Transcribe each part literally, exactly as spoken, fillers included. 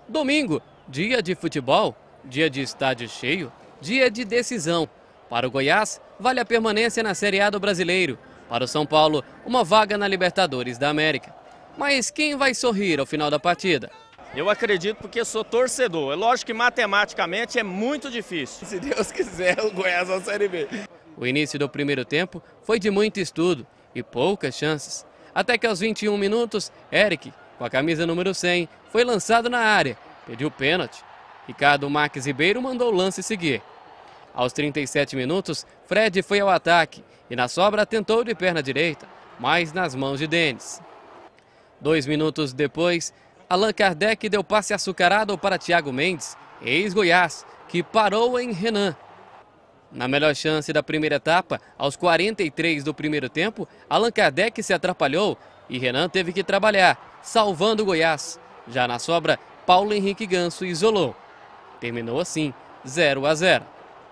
Domingo, dia de futebol, dia de estádio cheio, dia de decisão. Para o Goiás, vale a permanência na Série A do Brasileiro. Para o São Paulo, uma vaga na Libertadores da América. Mas quem vai sorrir ao final da partida? Eu acredito porque sou torcedor. É lógico que matematicamente é muito difícil. Se Deus quiser, o Goiás na Série B. O início do primeiro tempo foi de muito estudo e poucas chances. Até que aos vinte e um minutos, Eric, com a camisa número cem, foi lançado na área, pediu pênalti. Ricardo Marques Ribeiro mandou o lance seguir. Aos trinta e sete minutos, Fred foi ao ataque e na sobra tentou de perna direita, mas nas mãos de Denis. Dois minutos depois, Allan Kardec deu passe açucarado para Thiago Mendes, ex-Goiás, que parou em Renan. Na melhor chance da primeira etapa, aos quarenta e três do primeiro tempo, Allan Kardec se atrapalhou e Renan teve que trabalhar, salvando o Goiás. Já na sobra, Paulo Henrique Ganso isolou. Terminou assim, zero a zero.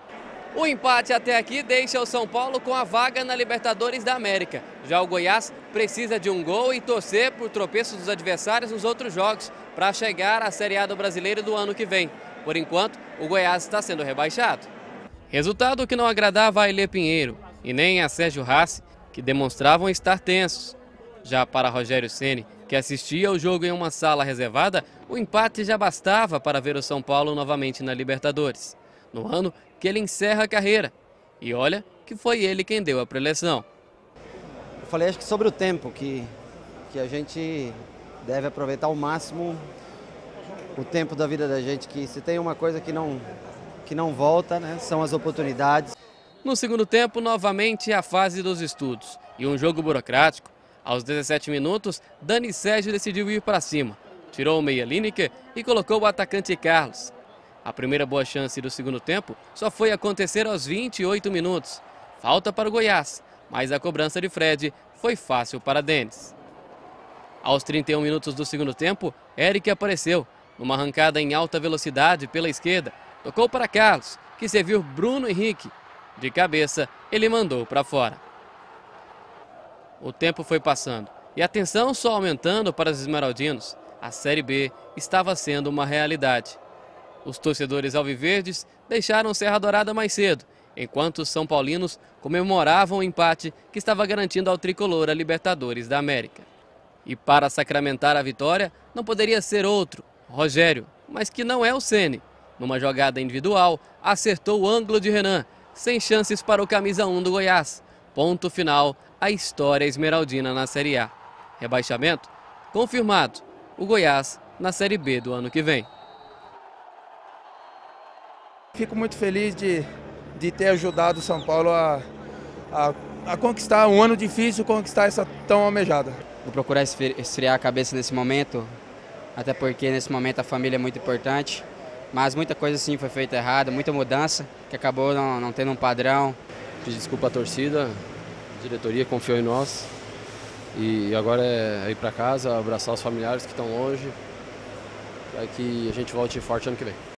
O empate até aqui deixa o São Paulo com a vaga na Libertadores da América. Já o Goiás precisa de um gol e torcer por tropeços dos adversários nos outros jogos para chegar à Série A do Brasileiro do ano que vem. Por enquanto, o Goiás está sendo rebaixado. Resultado que não agradava a Ailê Pinheiro e nem a Sérgio Rassi, que demonstravam estar tensos. Já para Rogério Ceni, que assistia ao jogo em uma sala reservada, o empate já bastava para ver o São Paulo novamente na Libertadores, no ano que ele encerra a carreira. E olha que foi ele quem deu a preleção. Eu falei acho que sobre o tempo, que, que a gente deve aproveitar ao máximo o tempo da vida da gente, que se tem uma coisa que não... que não volta, né, são as oportunidades. No segundo tempo, novamente a fase dos estudos e um jogo burocrático. Aos dezessete minutos, Dani Sérgio decidiu ir para cima. Tirou o meia Lineker e colocou o atacante Carlos. A primeira boa chance do segundo tempo só foi acontecer aos vinte e oito minutos. Falta para o Goiás, mas a cobrança de Fred foi fácil para Denis. Aos trinta e um minutos do segundo tempo, Eric apareceu, numa arrancada em alta velocidade pela esquerda. Tocou para Carlos, que serviu Bruno Henrique. De cabeça, ele mandou para fora. O tempo foi passando e a tensão só aumentando para os esmeraldinos. A Série B estava sendo uma realidade. Os torcedores alviverdes deixaram Serra Dourada mais cedo, enquanto os são paulinos comemoravam o empate que estava garantindo ao tricolor a Libertadores da América. E para sacramentar a vitória, não poderia ser outro, Rogério, mas que não é o Ceni. Numa jogada individual, acertou o ângulo de Renan, sem chances para o camisa um do Goiás. Ponto final, a história esmeraldina na Série A. Rebaixamento? Confirmado. O Goiás na Série B do ano que vem. Fico muito feliz de, de ter ajudado o São Paulo a, a, a conquistar um ano difícil, conquistar essa tão almejada. Vou procurar esfriar a cabeça nesse momento, até porque nesse momento a família é muito importante. Mas muita coisa sim foi feita errada, muita mudança, que acabou não, não tendo um padrão. Pedir desculpa à torcida, a diretoria confiou em nós. E agora é ir para casa, abraçar os familiares que estão longe, para que a gente volte forte ano que vem.